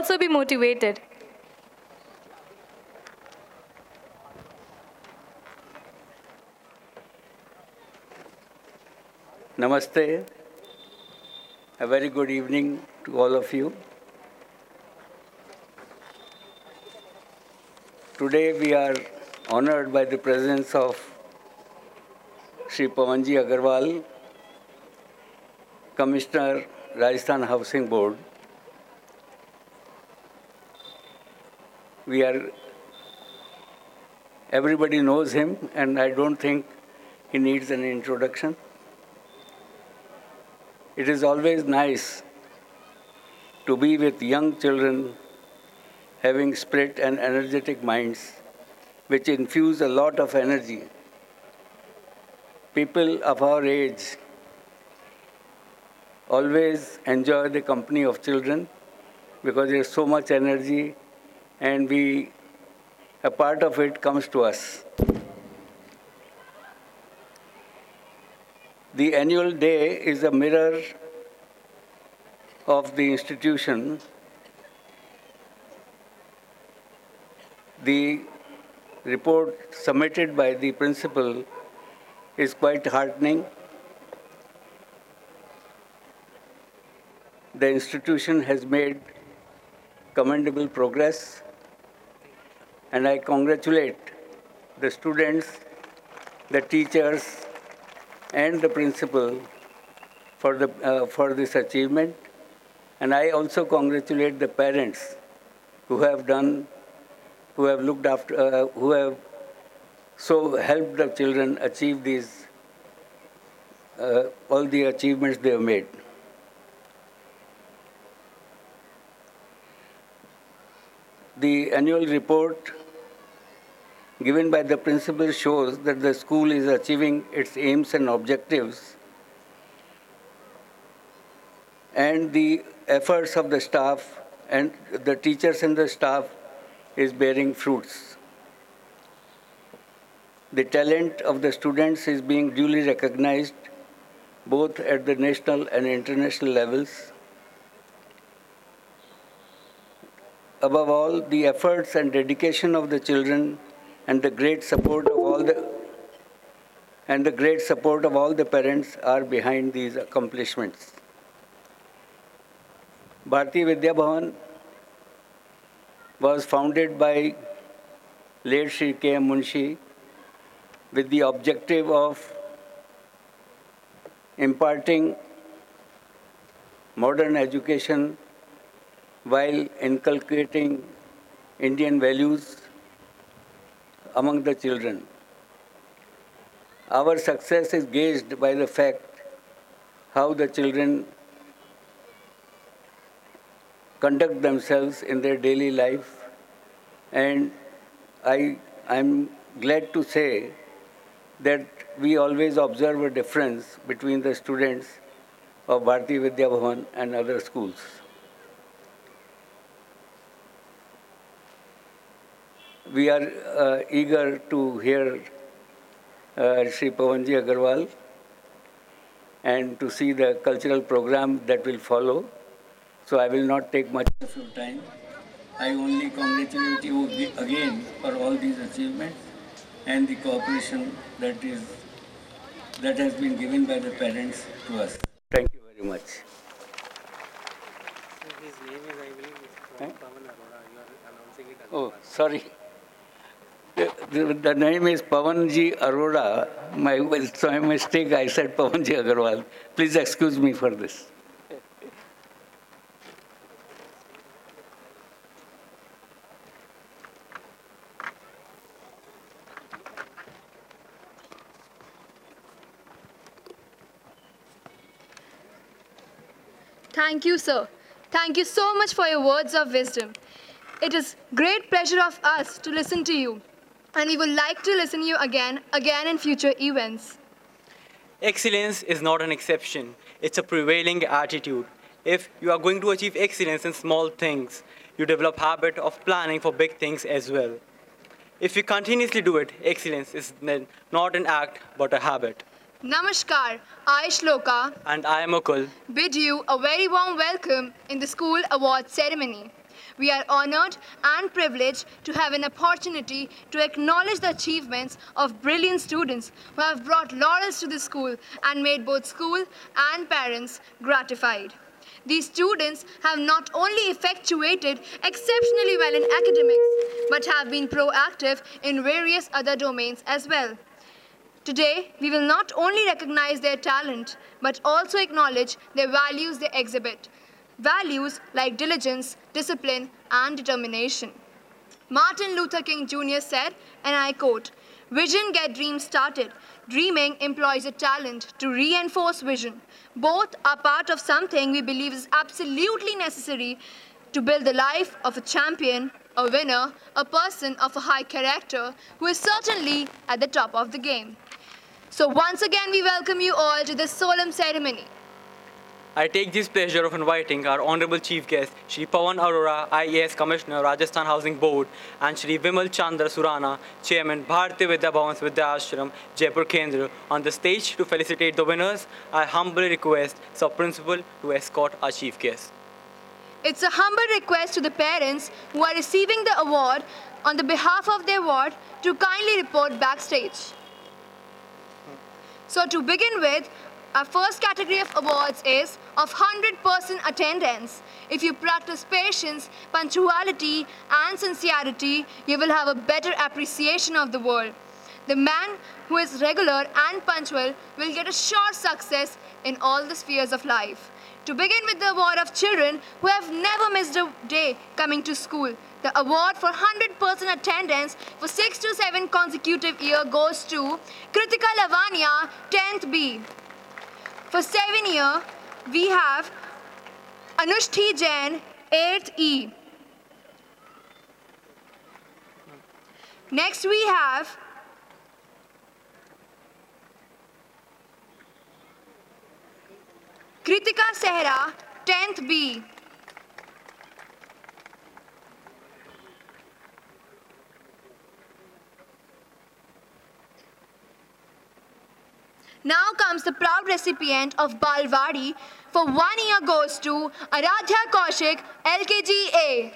also be motivated. Namaste. A very good evening to all of you. Today we are honored by the presence of Sri Pawanji Agarwal, Commissioner, Rajasthan Housing Board. Everybody knows him, and I don't think he needs an introduction. It is always nice to be with young children having spirit and energetic minds, which infuse a lot of energy. People of our age always enjoy the company of children because there's so much energy, and a part of it comes to us. The annual day is a mirror of the institution. The report submitted by the principal is quite heartening. The institution has made commendable progress, and I congratulate the students, the teachers, and the principal for this achievement. And I also congratulate the parents who have looked after, who have so helped the children achieve these, all the achievements they have made. The annual report given by the principal shows that the school is achieving its aims and objectives, and the efforts of the staff and the teachers and the staff is bearing fruits. The talent of the students is being duly recognized both at the national and international levels. Above all, the efforts and dedication of the children and the great support of all the parents are behind these accomplishments. Bharati Vidya Bhavan was founded by late Shri K. M. Munshi with the objective of imparting modern education while inculcating Indian values among the children. Our success is gauged by the fact how the children conduct themselves in their daily life, and I'm glad to say that we always observe a difference between the students of Bharati Vidya Bhavan and other schools. We are eager to hear Sri Pawanji Agarwal and to see the cultural program that will follow. So I will not take much of your time. I only congratulate you again for all these achievements and the cooperation that has been given by the parents to us. Thank you very much. His name is, I believe, Pawan Arora. You are announcing it. Oh, sorry. The name is Pawanji Arora. It's my mistake. I said Pawanji Agarwal. Please excuse me for this. Thank you, sir. Thank you so much for your words of wisdom. It is great pleasure of us to listen to you, and we would like to listen to you again in future events. Excellence is not an exception. It's a prevailing attitude. If you are going to achieve excellence in small things, you develop habit of planning for big things as well. If you continuously do it, excellence is then not an act but a habit. Namaskar, I Shloka And I am Akul. bid you a very warm welcome in the school award ceremony. We are honored and privileged to have an opportunity to acknowledge the achievements of brilliant students who have brought laurels to the school and made both school and parents gratified. These students have not only effectuated exceptionally well in academics, but have been proactive in various other domains as well. Today, we will not only recognize their talent, but also acknowledge their values they exhibit. Values like diligence, discipline, and determination. Martin Luther King Jr. said, and I quote, "Vision get dreams started. Dreaming employs a talent to reinforce vision. Both are part of something we believe is absolutely necessary to build the life of a champion, a winner, a person of a high character who is certainly at the top of the game." So once again, we welcome you all to this solemn ceremony. I take this pleasure of inviting our Honorable Chief Guest, Shri Pawan Arora, IAS Commissioner, Rajasthan Housing Board, and Shri Vimal Chandra Surana, Chairman, Bharati Vidya Bhavans Vidya Ashram, Jaipur Kendra, on the stage to felicitate the winners. I humbly request Sub-Principal to escort our Chief Guest. It's a humble request to the parents who are receiving the award on the behalf of their ward to kindly report backstage. So to begin with, our first category of awards is of 100% attendance. If you practice patience, punctuality, and sincerity, you will have a better appreciation of the world. The man who is regular and punctual will get a sure success in all the spheres of life. To begin with the award of children who have never missed a day coming to school, the award for 100% attendance for 6 to 7 consecutive years goes to Kritika Lavanya, 10th B. For 7 years, we have Anushti Jain, 8th E. Next we have Kritika Sehra, 10th B. Now comes the proud recipient of Balwadi for 1 year goes to Aradhya Kaushik, LKG A.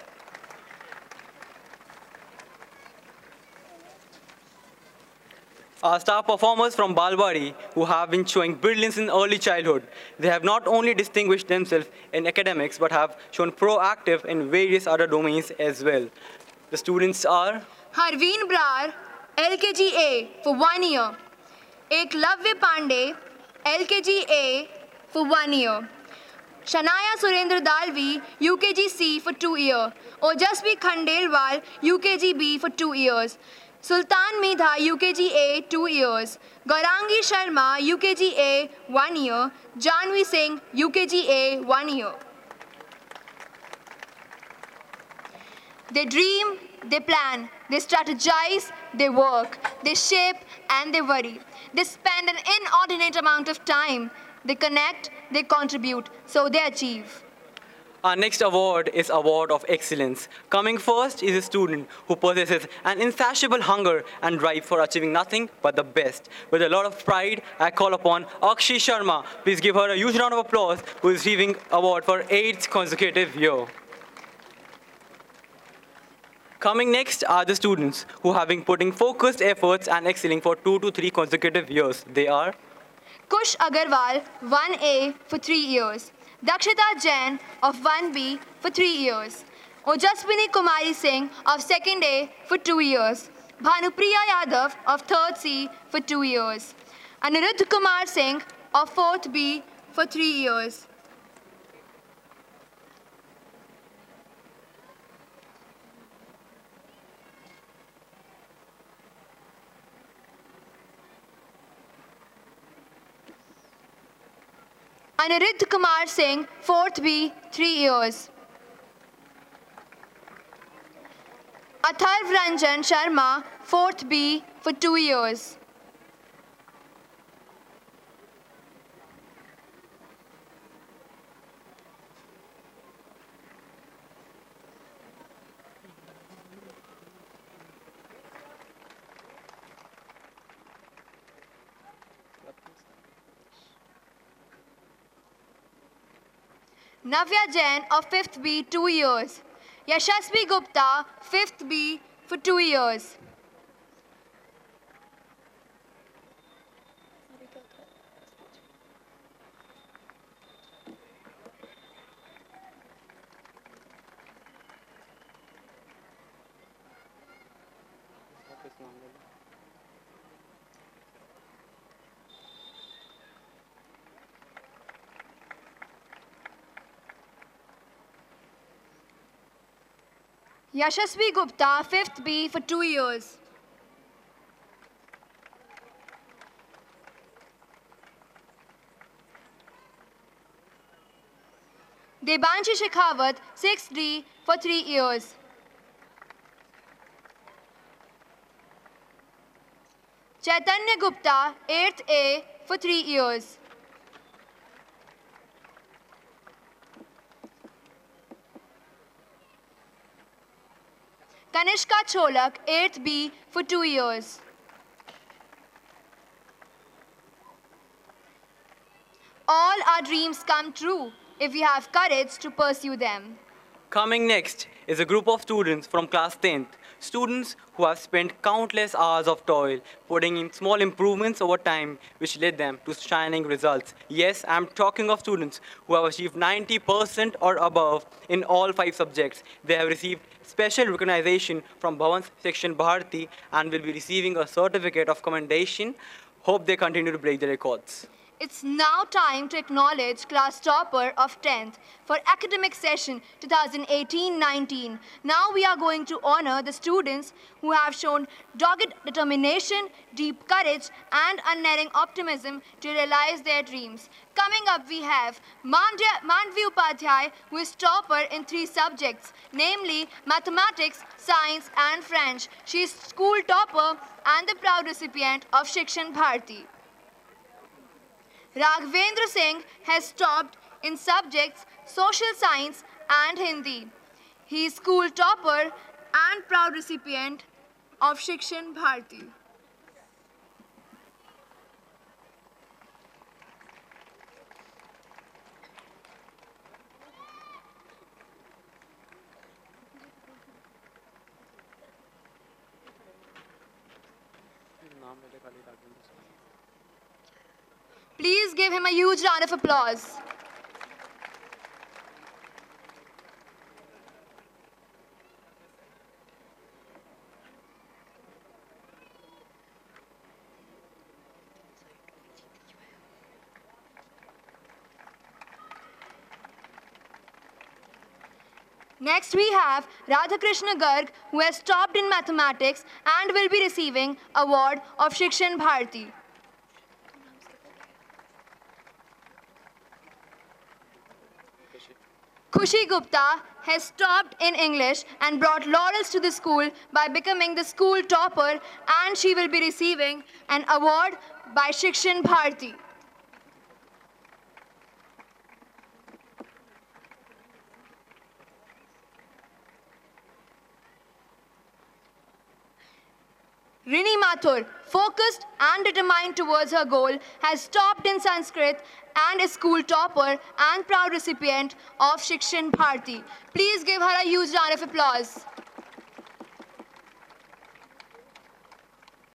Our star performers from Balwadi, who have been showing brilliance in early childhood, they have not only distinguished themselves in academics, but have shown proactive in various other domains as well. The students are Harveen Brar, LKG A for 1 year. Eklavya Pandey, LKG A for 1 year. Shanaya Surendra Dalvi, UKG C for 2 years. Ojasvi Khandelwal, UKG B for 2 years. Sultan Midha, UKG A, 2 years. Gaurangi Sharma, UKG A, 1 year. Janvi Singh, UKG A, 1 year. They dream, they plan, they strategize, they work, they shape, and they worry. They spend an inordinate amount of time. They connect, they contribute, so they achieve. Our next award is Award of Excellence. Coming first is a student who possesses an insatiable hunger and drive for achieving nothing but the best. With a lot of pride, I call upon Akshi Sharma. Please give her a huge round of applause, who is receiving award for 8th consecutive year. Coming next are the students who have been putting focused efforts and excelling for 2 to 3 consecutive years. They are Kush Agarwal, 1A for 3 years. Dakshita Jain of 1B for 3 years. Ojaswini Kumari Singh of 2nd A for 2 years. Bhanupriya Yadav of 3rd C for 2 years. Anirudh Kumar Singh of 4th B for 3 years. Anirudh Kumar Singh, 4th B, 3 years. Atharv Ranjan Sharma, 4th B, for 2 years. Navya Jain of 5th B, 2 years. Yashasvi Gupta, 5th B, for 2 years. Yashasvi Gupta, 5th B, for 2 years. Debanshi Shekhawat, 6th D, for 3 years. Chaitanya Gupta, 8th A, for 3 years. Kanishka Cholak, 8th B, for 2 years. All our dreams come true if we have courage to pursue them. Coming next is a group of students from class 10th, students who have spent countless hours of toil putting in small improvements over time which led them to shining results. Yes, I'm talking of students who have achieved 90% or above in all 5 subjects. They have received special recognition from Bhavan's section Bharati and will be receiving a certificate of commendation. Hope they continue to break the records. It's now time to acknowledge class topper of 10th for academic session 2018-19. Now we are going to honor the students who have shown dogged determination, deep courage, and unerring optimism to realize their dreams. Coming up, we have Mandvi Upadhyay, who is topper in 3 subjects, namely mathematics, science, and French. She is school topper and the proud recipient of Shikshan Bharti. Raghvendra Singh has topped in subjects social science and Hindi. He is school topper and proud recipient of Shikshan Bharti. Please give him a huge round of applause. Next we have Radhakrishna Garg, who has topped in mathematics and will be receiving award of Shikshan Bharti. Khushi Gupta has topped in English and brought laurels to the school by becoming the school topper, and she will be receiving an award by Shikshan Bharti. Rini Mathur, focused and determined towards her goal, has topped in Sanskrit and is school topper and proud recipient of Shikshan Bharti. Please give her a huge round of applause.